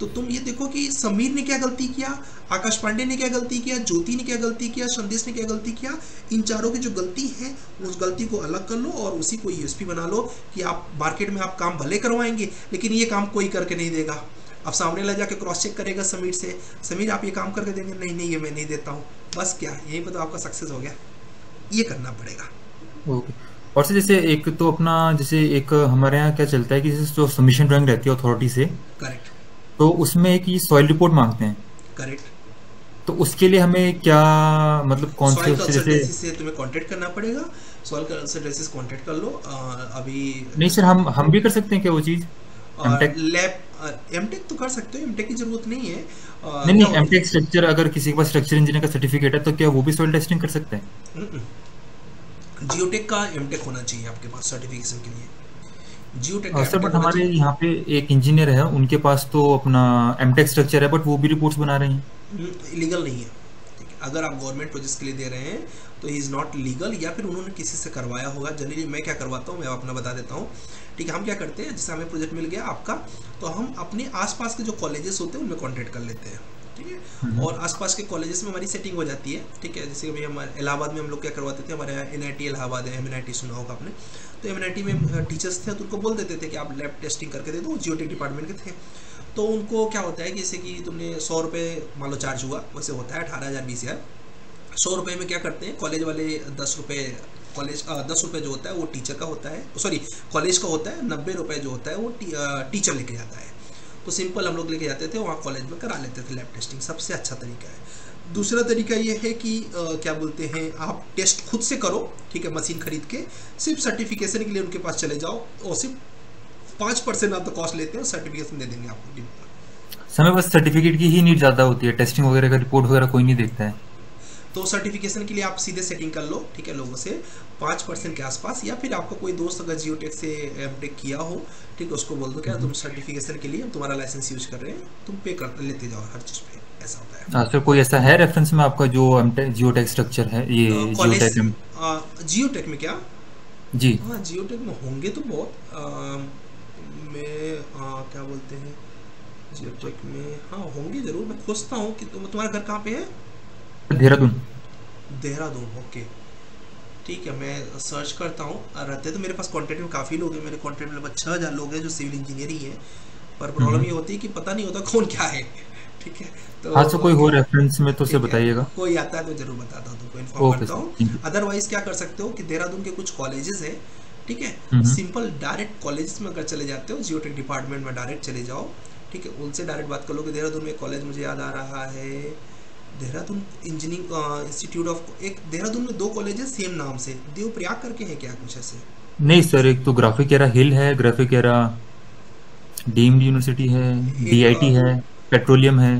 तो तुम ये देखो कि समीर ने क्या गलती किया, आकाश पांडे ने क्या गलती किया, ज्योति ने क्या गलती किया, संदेश ने क्या गलती किया। इन चारों की जो गलती है उस गलती को अलग कर लो और उसी को यूएसपी बना लो कि आप मार्केट में आप काम भले करवाएंगे लेकिन ये काम कोई करके नहीं देगा। अब सामने ला जाके क्रॉस चेक करेगा समीर से, समीर आप ये काम करके देंगे, नहीं नहीं ये मैं नहीं देता हूँ, बस क्या यही पर तो आपका सक्सेस हो गया। ये करना पड़ेगा। ओके। और से जैसे एक तो अपना जैसे एक हमारे यहाँ क्या चलता है कि जैसे जो सबमिशन ड्राइंग रहती है अथॉरिटी से, करेक्ट, तो उसमें एक ये सॉइल रिपोर्ट मांगते हैं। करेक्ट। तो उसके लिए हमें क्या मतलब कौन से जैसे से तुम्हें कांटेक्ट करना पड़ेगा, सॉइल कंसल्टेंसी से कांटेक्ट कर लो। अभी नहीं सर, हम भी कर सकते हैं क्या वो चीज? लैब एमटेक तो कर सकते हो, एमटेक की जरूरत नहीं है। नहीं एमटेक स्ट्रक्चर, अगर किसी के पास स्ट्रक्चर इंजीनियर का सर्टिफिकेट है तो क्या वो भी सॉइल टेस्टिंग कर सकते हैं? जियोटेक का एमटेक होना चाहिए आपके पास सर्टिफिकेशन के लिए। जियोटेक सर बट हमारे यहाँ पे एक इंजीनियर है, उनके पास तो अपना एमटेक स्ट्रक्चर है बट वो भी रिपोर्ट्स बना रहे हैं। लीगल नहीं है, ठीक है। अगर आप गवर्नमेंट प्रोजेक्ट के लिए दे रहे हैं तो ही इज़ नॉट लीगल, या फिर उन्होंने किसी से करवाया होगा। जनरली मैं क्या करवाता हूँ, मैं अपना बता देता हूँ, ठीक है। हम क्या करते हैं, जैसे हमें प्रोजेक्ट मिल गया आपका, तो हम अपने आसपास के जो कॉलेजेस होते हैं उनमें कॉन्टेक्ट कर लेते हैं, ठीक है। और आसपास के कॉलेजेस में हमारी सेटिंग हो जाती है, ठीक है। जैसे अभी हमारे इलाहाबाद में हम लोग क्या करवाते थे, हमारे NIT इलाहाबाद है, MNIT सुना होगा आपने, तो MNIT में टीचर्स थे तो उनको बोल देते थे कि आप लैब टेस्टिंग करके दे दो। जियोटेक डिपार्टमेंट के थे तो उनको क्या होता है कि जैसे कि तुमने 100 रुपये मान लो चार्ज हुआ, वैसे होता है 18,000 20,000। 100 रुपये में क्या करते हैं कॉलेज वाले 10 रुपये, कॉलेज 10 रुपये जो होता है वो टीचर का होता है, सॉरी कॉलेज का होता है। 90 रुपये जो होता है वो टीचर लेके जाता है। तो सिंपल हम लोग लेके जाते थे, वहाँ कॉलेज में करा लेते थे लैब टेस्टिंग, सबसे अच्छा तरीका है। दूसरा तरीका ये है कि क्या बोलते हैं, आप टेस्ट खुद से करो, ठीक है, मशीन खरीद के। सिर्फ सर्टिफिकेशन के लिए उनके पास चले जाओ और सिर्फ 5% आप तो कॉस्ट लेते हैं, सर्टिफिकेशन दे देंगे आपको। समय बस सर्टिफिकेट की ही नीड ज़्यादा होती है, टेस्टिंग वगैरह का रिपोर्ट वगैरह कोई नहीं देखता है। तो सर्टिफिकेशन के लिए आप सीधे सेटिंग कर लो, ठीक है, लोगों से 5% के आसपास, या फिर आपका कोई दोस्त अगर जियोटेक से एमटेक किया हो, ठीक है, उसको बोल दो क्या तुम सर्टिफिकेशन के लिए हम तुम्हारा लाइसेंस यूज कर रहे हैं, तुम पे कर लेते जाओ हर चीज़ पे, ऐसा होता है। सर कोई ऐसा है रेफरेंस में आपका जो जियोटेक स्ट्रक्चर है, ये जियोटेक में क्या जी? हाँ जियोटेक में होंगे तो बहुत, क्या बोलते हैं जियोटेक में, हाँ होंगे जरूर। मैं खोजता हूँ कि तुम्हारा घर कहाँ पे है? देहरादून। देहरादून, ओके, ठीक है, मैं सर्च करता हूँ। रहते तो मेरे पास कॉन्टेक्ट में काफ़ी लोग हैं, मेरे कॉन्टेक्ट में लगभग 6,000 लोग हैं जो सिविल इंजीनियरिंग है, पर प्रॉब्लम ये होती है कि पता नहीं होता कौन क्या है, ठीक है। तो हाँ, कोई हो रेफरेंस में तो उसे बताइएगा, कोई आता है तो जरूर बताता हूँ, तुमको इन्फॉर्म करता हूँ। अदरवाइज क्या कर सकते हो कि देहरादून के कुछ कॉलेजेस हैं, ठीक है, सिंपल डायरेक्ट कॉलेजेस में अगर चले जाते हो, जियोटेक डिपार्टमेंट में डायरेक्ट चले जाओ, ठीक है, उनसे डायरेक्ट बात कर लो कि देहरादून में कॉलेज मुझे याद आ रहा है, देहरादून इंजीनियरिंग इंस्टीट्यूट ऑफ, एक देहरादून में 2 कॉलेज है सेम नाम से, देवप्रयाग करके है क्या कुछ ऐसे? नहीं सर, एक तो ग्राफिक एरा हिल है, ग्राफिक एरा डीम्ड यूनिवर्सिटी है, DIT है, पेट्रोलियम है।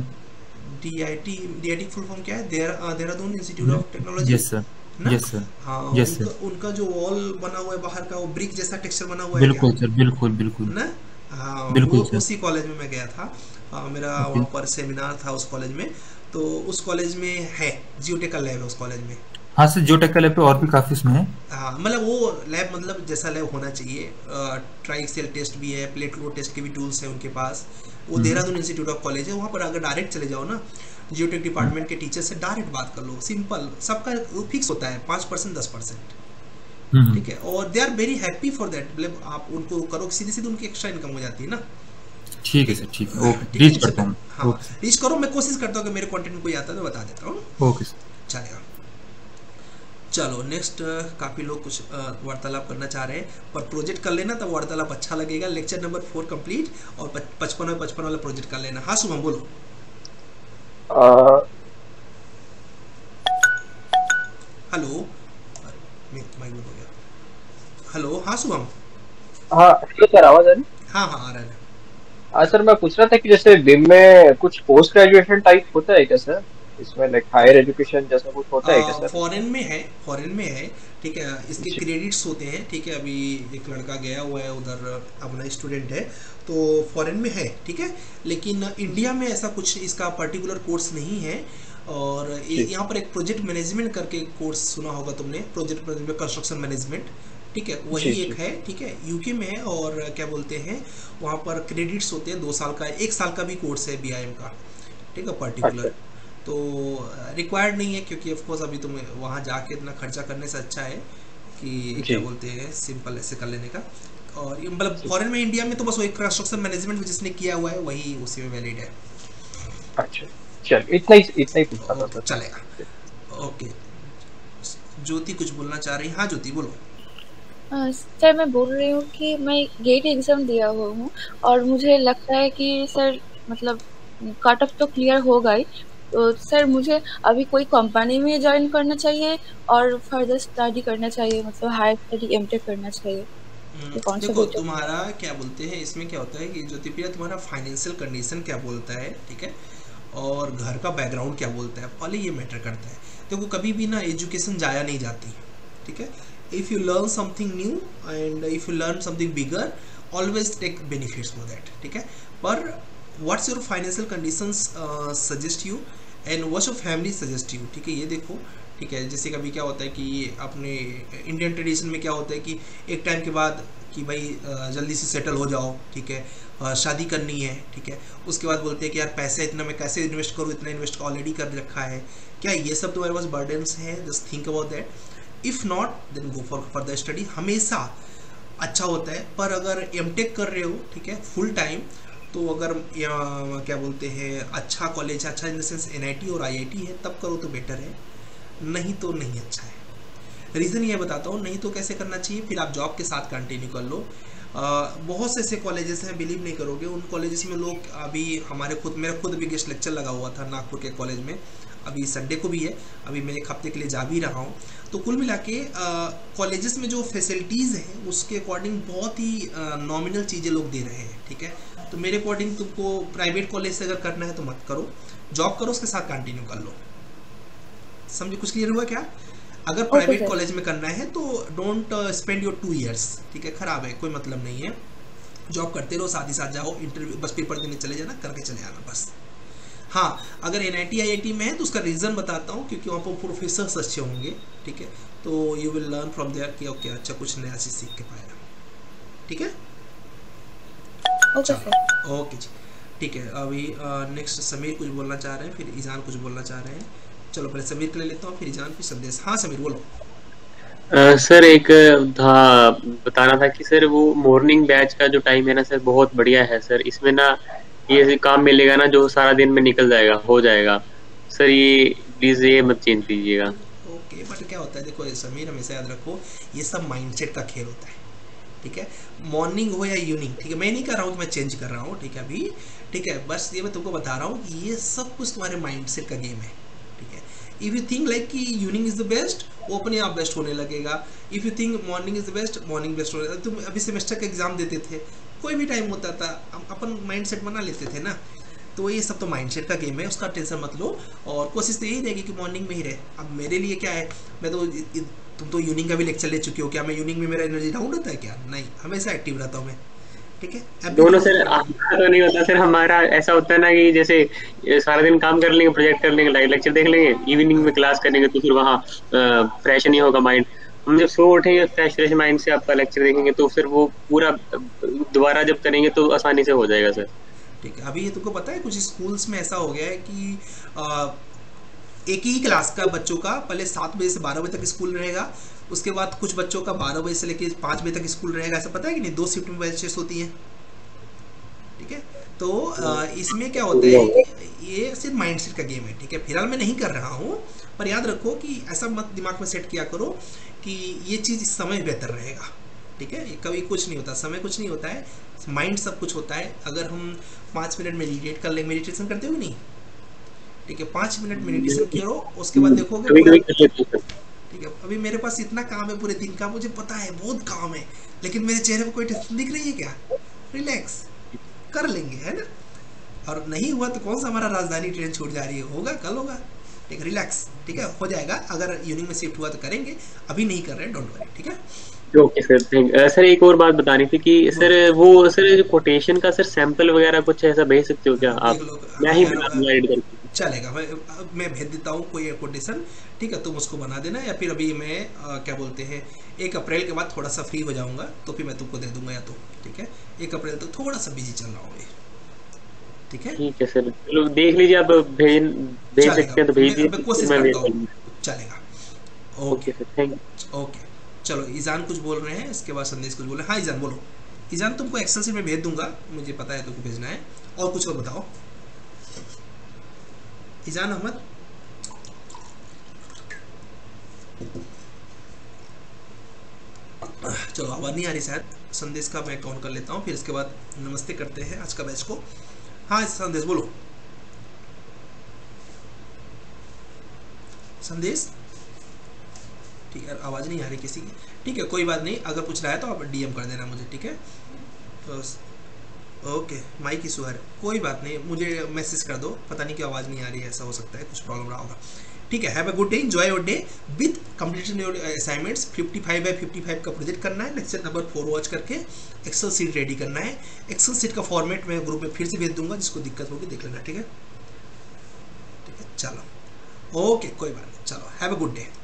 DIT फुल फॉर्म क्या है? Dehradun institute of technology. Yes sir, yes sir, हाँ, यस सर। उनका जो वॉल बना हुआ है बाहर का, वो ब्रिक जैसा टेक्सचर बना हुआ है। बिल्कुल सर, बिल्कुल बिल्कुल ना, हाँ, बिल्कुल वो उसी कॉलेज में मैं गया था, मेरा वहाँ पर सेमिनार था उस कॉलेज में, तो उस कॉलेज में है जियोटेक का लैब है उस कॉलेज में। हाँ सर, जियोटेक का लैब पे और भी काफी उसमें है। हाँ, मतलब वो लैब मतलब जैसा लैब होना चाहिए, ट्राइक्सेल टेस्ट भी है, प्लेट लोड टेस्ट के भी टूल्स है उनके पास। वो देहरादून इंस्टीट्यूट ऑफ कॉलेज है, वहाँ पर अगर डायरेक्ट चले जाओ ना, जियोटेक डिपार्टमेंट के टीचर से डायरेक्ट बात कर लो, सिंपल, सबका फिक्स होता है 5% 10%, ठीक है, और they are very happy for that. मतलब आप उनको करो सीधे सीधे, उनकी एक्स्ट्रा इनकम हो जाती है ना। ठीक है सर, ठीक है, ओके, रीच करता हूँ। हाँ, रीच करो, मैं कोशिश करता हूँ कि मेरे कंटेंट में कोई आता है तो बता देता हूँ। ओके सर, चलेगा। चलो नेक्स्ट, काफ़ी लोग कुछ वार्तालाप करना चाह रहे हैं, पर प्रोजेक्ट कर लेना तब वार्तालाप अच्छा लगेगा। लेक्चर नंबर 4 कंप्लीट, और 55 वाला प्रोजेक्ट कर लेना। हाँ शुभम बोलो। हेलो, माइक हो गया। हेलो, हाँ शुभम। हाँ सर, आवाज आ रही? हाँ हाँ आ रहा है। हाँ सर, मैं पूछ रहा था कि जैसे बिम में कुछ पोस्ट ग्रेजुएशन टाइप होता है क्या सर? इसमें लाइक हायर एजुकेशन जैसा कुछ होता है क्या सर? फॉरेन में है, ठीक है, इसके क्रेडिट्स होते हैं, ठीक है। अभी एक लड़का गया हुआ है उधर, अपना स्टूडेंट है, तो फॉरेन में है, ठीक है, लेकिन इंडिया में ऐसा कुछ इसका पर्टिकुलर कोर्स नहीं है। और यहाँ पर एक प्रोजेक्ट मैनेजमेंट करके कोर्स सुना होगा तुमने, प्रोजेक्ट मैनेजमेंट, कंस्ट्रक्शन मैनेजमेंट, ठीक है, वही एक है, ठीक है, यूके में है। और क्या बोलते हैं वहाँ पर क्रेडिट्स होते हैं 2 साल का, 1 साल का भी कोर्स है BIM का, ठीक है, पर्टिकुलर। तो रिक्वायर्ड नहीं है, क्योंकि ऑफ कोर्स अभी तुम वहाँ जाके इतना खर्चा करने से अच्छा है कि क्या बोलते हैं सिंपल ऐसे कर लेने का। और ये मतलब फॉरेन में, इंडिया में तो बस वही कंस्ट्रक्शन मैनेजमेंट में जिसने किया हुआ है वही उसी में वैलिड है। अच्छा चल, इतना ही पूछा था, चलेगा। ओके, ज्योति कुछ बोलना चाह रही? हाँ ज्योति बोलो। सर मैं बोल रही हूँ कि मैं गेट एग्जाम दिया हुआ हूँ और मुझे लगता है कि सर मतलब कट ऑफ तो क्लियर होगा ही, तो सर मुझे अभी कोई कंपनी में ज्वाइन करना चाहिए और फर्दर स्टडी करना चाहिए, मतलब हायर स्टडी एमटेक करना चाहिए? देखो तुम्हारा क्या बोलते हैं इसमें क्या होता है कि ज्योतिप्रिया तुम्हारा फाइनेंशियल कंडीशन क्या बोलता है, ठीक है, और घर का बैकग्राउंड क्या बोलता है, पहले ये मैटर करता है। देखो कभी भी ना एजुकेशन जाया नहीं जाती, ठीक है। If you learn something new and if you learn something bigger, always take benefits for that, ठीक है। पर what's your financial conditions suggest you and what's your family suggest you, ठीक है, ये देखो, ठीक है। जैसे कभी क्या होता है कि अपने इंडियन ट्रेडिशन में क्या होता है कि एक टाइम के बाद कि भाई जल्दी से सेटल हो जाओ, ठीक है, शादी करनी है, ठीक है, उसके बाद बोलते हैं कि यार पैसा इतना मैं कैसे इन्वेस्ट करूँ, इतना इन्वेस्ट ऑलरेडी कर रखा है, क्या ये सब तुम्हारे पास बर्डन्स है? Just think about that. If not then go for further study, हमेशा अच्छा होता है। पर अगर एमटेक कर रहे हो, ठीक है, फुल टाइम, तो अगर क्या बोलते हैं अच्छा कॉलेज, अच्छा इन द सेंस NIT और IIT है, तब करो तो बेटर है, नहीं तो नहीं अच्छा है। रीज़न ये बताता हूँ, नहीं तो कैसे करना चाहिए, फिर आप जॉब के साथ कंटिन्यू कर लो। बहुत से ऐसे कॉलेजेस हैं, बिलीव नहीं करोगे, उन कॉलेजेस में लोग अभी मेरा खुद भी गेस्ट लेक्चर लगा हुआ था नागपुर के कॉलेज में, अभी संडे को भी है, अभी मैं 1 हफ्ते के लिए जा भी रहा हूँ। तो कुल मिला के कॉलेजेस में जो फैसिलिटीज़ हैं उसके अकॉर्डिंग बहुत ही नॉमिनल चीज़ें लोग दे रहे हैं, ठीक है। तो मेरे अकॉर्डिंग तुमको प्राइवेट कॉलेज से अगर करना है तो मत करो, जॉब करो, उसके साथ कंटिन्यू कर लो। समझे? कुछ क्लियर हुआ क्या? अगर प्राइवेट कॉलेज में करना है तो डोंट स्पेंड योर 2 years, ठीक है, ख़राब है, कोई मतलब नहीं है। जॉब करते रहो, साथ ही साथ जाओ, इंटरव्यू बस पेपर देने चले जाना, करके चले आना बस। हाँ, अगर NIT IIT में है तो उसका रीज़न बताता हूँ, क्योंकि वहाँ पर प्रोफेसर्स अच्छे होंगे, ठीक है, तो you will learn from there कि ओके अच्छा कुछ नया चीज़ सीख के पाएगा, ठीक है। ओके जी, ठीक है। अभी नेक्स्ट समीर कुछ बोलना चाह रहे हैं, फिर ईजान कुछ बोलना चाह रहे हैं। चलो पहले समीर के लिए लेता हूँ, फिर ईजान, फिर संदेश। हाँ समीर बोलो। सर एक था बताना था कि सर वो मॉर्निंग बैच का जो टाइम है ना सर, बहुत बढ़िया है सर। इसमें ना ये काम मिलेगा ना जो सारा दिन में निकल जाएगा, हो जाएगा सर। ये प्लीज ये मत चेंज कीजिएगा। ओके, बट क्या होता है देखो समीर, हमेशा याद रखो ये सब माइंडसेट का खेल होता है, ठीक है। मॉर्निंग हो या इवनिंग, ठीक है, मैं नहीं कर रहा हूँ कि मैं चेंज कर रहा हूँ, ठीक है, अभी, ठीक है, बस ये मैं तुमको बता रहा हूँ कि ये सब कुछ तुम्हारे माइंडसेट का गेम है, ठीक है। इफ़ यू थिंक लाइक कि इवनिंग इज द बेस्ट, वो अपने आप बेस्ट होने लगेगा। If you think morning is the best, morning best होने लगेगा। तुम अभी सेमेस्टर का एग्जाम देते थे, कोई भी टाइम होता था, अपन माइंडसेट बना लेते थे ना, तो ये सब तो माइंडसेट का गेम है, उसका टेंशन मत लो। और कोशिश तो यही रहेगी कि मॉर्निंग में ही रहे। अब मेरे लिए क्या है, मैं तो, तुम तो इवनिंग का भी लेक्चर ले चुके हो, क्या मैं इवनिंग में मेरा एनर्जी डाउन होता है क्या? नहीं, हमेशा एक्टिव रहता हूँ मैं, ठीक है। दोनों सर आपका तो नहीं होता सर, हमारा ऐसा होता है ना कि जैसे सारा दिन काम कर लेंगे, प्रोजेक्ट कर लेंगे, लाइव लेक्चर देख लेंगे, इवनिंग में क्लास करेंगे, तो फिर वहाँ फ्रेश नहीं होगा माइंड। हम जब सो उठेंगे फ्रेश माइंड से आपका लेक्चर देखेंगे, तो फिर वो पूरा दोबारा जब करेंगे तो आसानी से हो जाएगा सर, ठीक है। अभी ये तुमको पता है कुछ स्कूल्स में ऐसा हो गया है कि एक ही क्लास का बच्चों का पहले 7 बजे से 12 बजे तक स्कूल रहेगा, उसके बाद कुछ बच्चों का 12 बजे से लेकर 5 बजे तक स्कूल रहेगा। ऐसा पता है कि नहीं? 2 शिफ्ट में बैचेस होती हैं, ठीक है। तो इसमें क्या होता है, ये सिर्फ माइंडसेट का गेम है, ठीक है। फिलहाल मैं नहीं कर रहा हूँ, पर याद रखो कि ऐसा मत दिमाग में सेट किया करो कि ये चीज़ इस समय बेहतर रहेगा, ठीक है। कभी कुछ नहीं होता, समय कुछ नहीं होता है, माइंड सब कुछ होता है। अगर हम 5 मिनट मेडिटेट कर लेंगे, मेडिटेशन करते हो नहीं, ठीक है, 5 मिनट मेडिटेशन करो, उसके बाद देखोगे, ठीक है। अभी मेरे पास इतना काम है पूरे दिन का, मुझे पता है बहुत काम है, लेकिन मेरे चेहरे पर कोई टेंशन दिख रही है क्या? रिलैक्स कर लेंगे, है ना। और नहीं हुआ तो कौन सा हमारा राजधानी ट्रेन छूट जा रही है, होगा कल होगा, ठीक है, रिलैक्स, ठीक है, हो जाएगा। अगर इवनिंग में शिफ्ट हुआ तो करेंगे, अभी नहीं कर रहे, डोंट वरी, ठीक है। Okay sir, thank. सर एक और बात बतानी थी कि सर वो सर कोटेशन का सर सैंपल वगैरह कुछ ऐसा भेज सकते हो क्या आप? मैं ही बना दूंगा एडिट करके। चलेगा, मैं भेज देता हूँ कोई कोटेशन, ठीक है, तुम उसको बना देना, या फिर अभी मैं क्या बोलते हैं 1 अप्रैल के बाद थोड़ा सा फ्री हो जाऊंगा तो फिर मैं तुमको दे दूंगा, या तो ठीक है 1 अप्रैल तक थोड़ा सा बिजी चल रहा हूँ, ठीक है। ठीक है सर, चलो देख लीजिए, आप भेज सकते हैं तो भेज दीजिए, कोशिश करता हूँ, चलेगा। Okay sir, thank you. Okay चलो, ईजान कुछ बोल रहे हैं, इसके बाद संदेश कुछ बोल रहे हैं। हाँ ईजान बोलो। ईजान तुमको एक्सेल शीट में भेज दूंगा, मुझे पता है तुमको भेजना है। और कुछ और बताओ ईजान अहमद। चलो आवाज नहीं आ रही शायद, संदेश का मैं काउंट कर लेता हूँ, फिर इसके बाद नमस्ते करते हैं आज का बैच को। हाँ संदेश बोलो, संदेश। ठीक है, आवाज़ नहीं आ रही किसी की, ठीक है कोई बात नहीं, अगर पूछ रहा है तो आप डीएम कर देना मुझे, ठीक है। तो ओके, माइक इशू है, कोई बात नहीं, मुझे मैसेज कर दो, पता नहीं क्यों आवाज़ नहीं आ रही है, ऐसा हो सकता है कुछ प्रॉब्लम रहा होगा, ठीक है। Have a good day, enjoy your day with completion your assignments. 55/55 का प्रोजेक्ट करना है, लेक्चर नंबर 4 वॉच करके एक्सेल सीट रेडी करना है। एक्सेल सीट का फॉर्मेट मैं ग्रुप में फिर से भेज दूंगा, जिसको दिक्कत होगी देख लेना, ठीक है। ठीक है चलो, ओके कोई बात नहीं, चलो हैव अ गुड डे।